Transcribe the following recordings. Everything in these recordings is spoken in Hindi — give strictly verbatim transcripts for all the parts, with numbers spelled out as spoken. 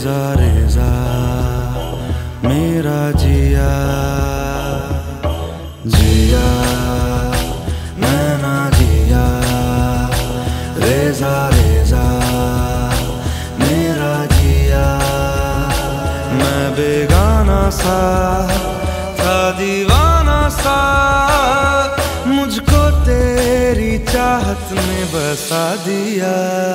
रेजा रेजा मेरा जिया जिया नैना जिया रेजा रेजा मेरा जिया। मैं बेगाना सा था दीवाना सा, मुझको तेरी चाहत ने बसा दिया।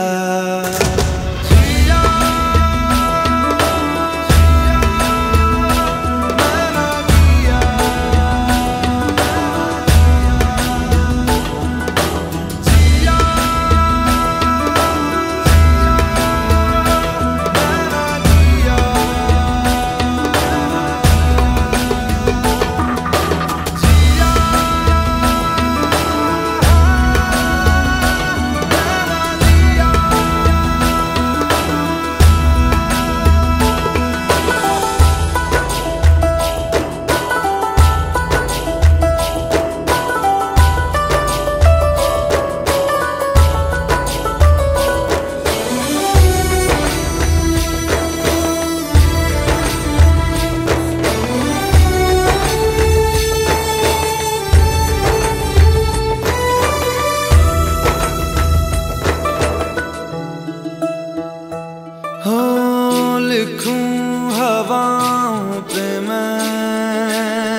हो लिखूं हवाओं पे मैं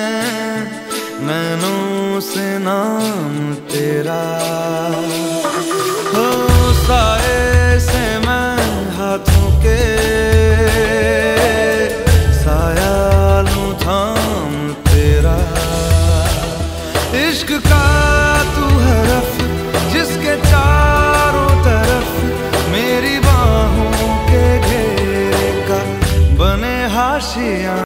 नैनों से नाम तेरा, हो साए से मैं हाथों के साया लूं थाम तेरा। इश्क का तू हरफ जिसके चारों तरफ मेरी बाहों के घेरे का बने हाशिया।